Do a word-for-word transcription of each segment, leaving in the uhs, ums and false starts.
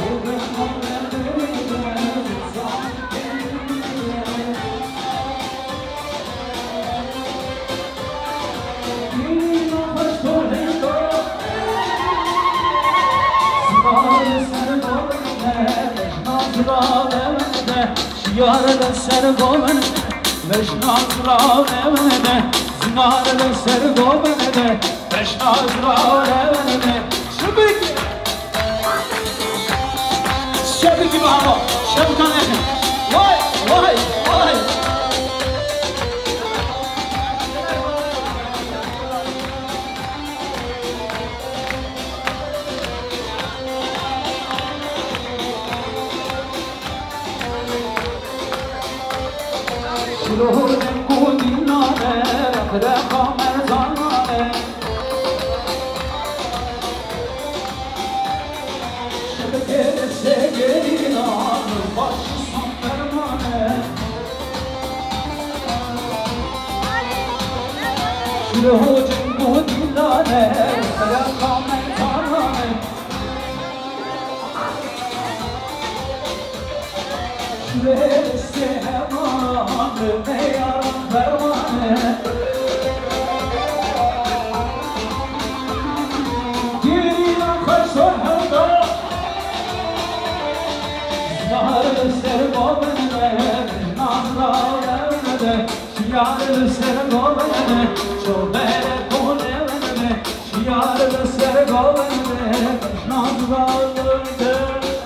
Yar ser gomen meşnaz ravne zinar ser gomen meşnaz ravne şebek şebek baba şebkan vay vay vay Şuruhun kudinare, rafreka merzanare Şebekere sevgilan, başı son fermane Şuruhun kudinare, rafreka merzanare Şuraya sevman ne yaram fermane Girilen kaçsın hevda Zahar ser gobene Nazra evne Şiyar ser gobene Çobere kolevene Şiyar ser gobene Nazra evne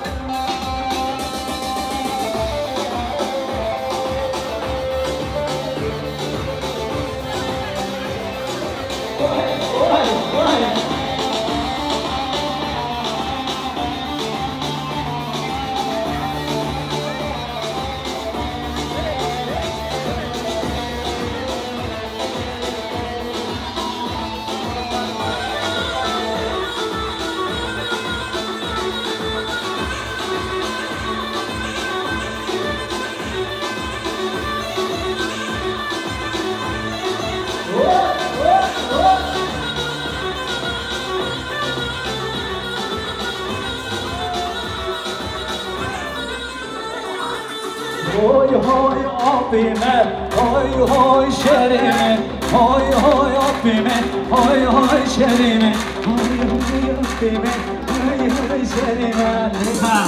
Hoy hoy abime, hoy hoy şerime, hoy hoy abime, hoy hoy şerime, hoy hoy abime, hoy hoy şerime. Ha.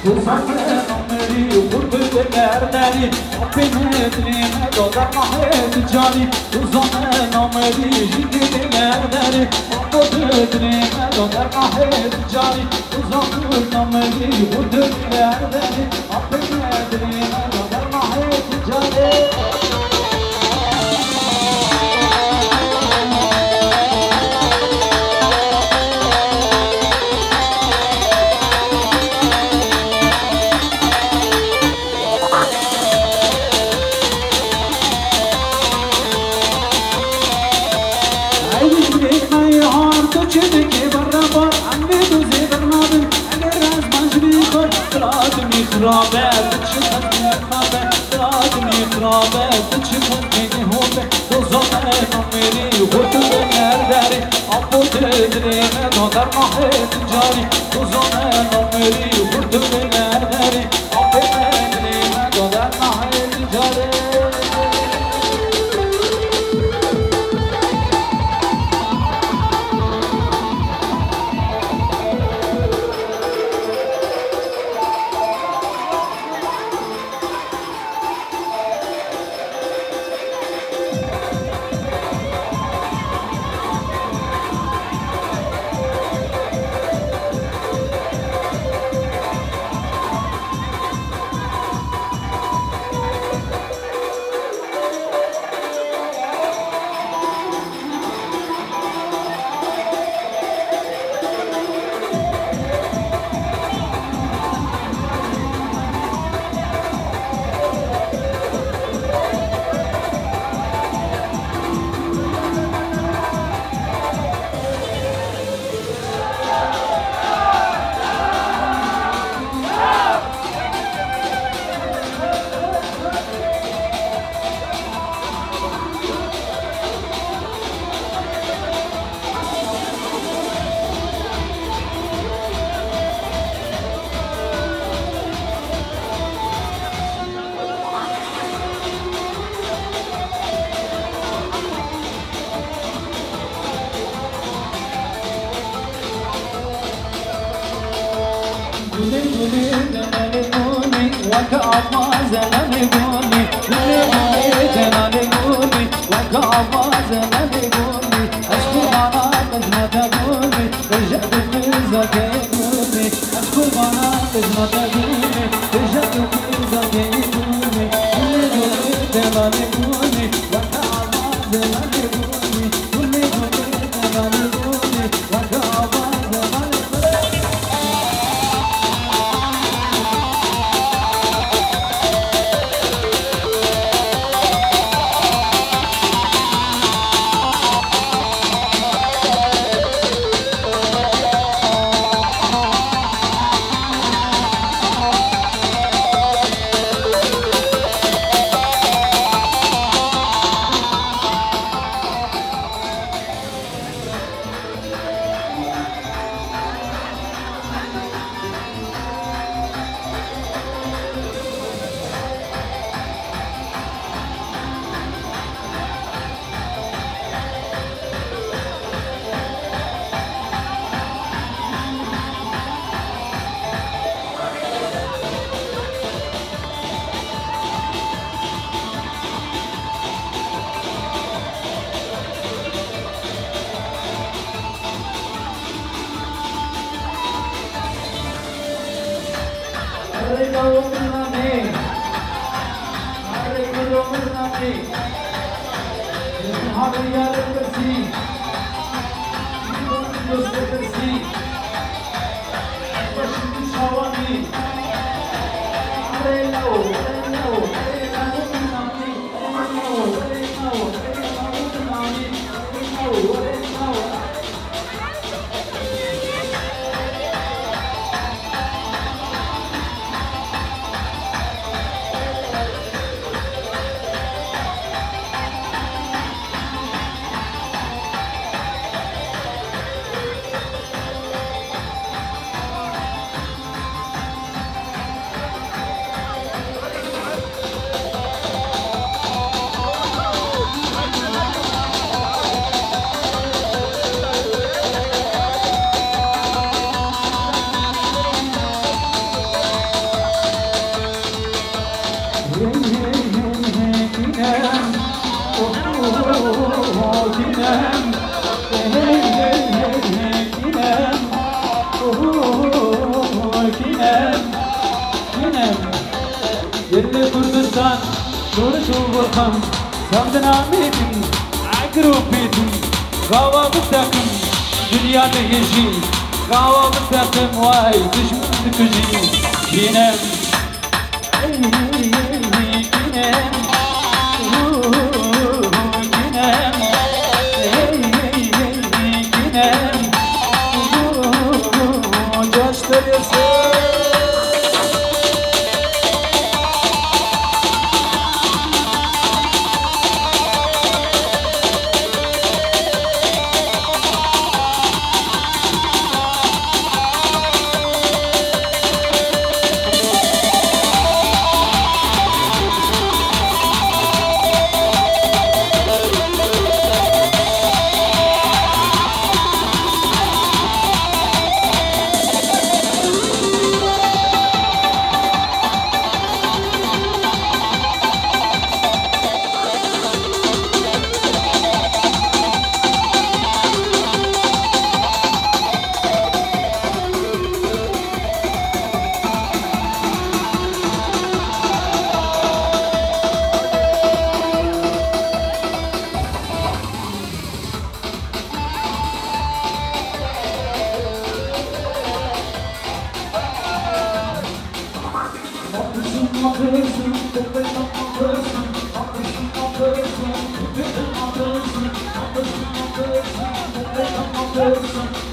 وصفنا عمري وقرب الأرداني حبينا دنيا دودر محيط جاني وصفنا عمري جديد الأرداني حبينا دنيا دودر محيط جاني وصفنا عمري وقرب الأرداني حبينا دنيا دودر محيط جاني خرابات تشوفني خرابات تراكني خرابات تشوفني هوبة وزمان عمري وخطوة نرداري عبو تدري نقدر محيط جاري وزمان عمري وخطوة نرداري عبو تدري نقدر محيط جاري وكأما زمان يقولي للي جنان يقولي وكأما زمان يقولي أشكو معنا لجنة تقولي رجعت في زكاة يقولي أشكو معنا لجنة تقولي رجعت في زكاة يقولي للي جنان يقولي وكأما زمان يقولي للي جنان يقولي وكأما زمان يقولي Duruşu burkan Samdına metin Akru betin Gava bıtakım Dünyada yeşil Gava bıtakım Vay düşman kuzi Kinem Kinem Kinem Kinem Coşturuyorsun Person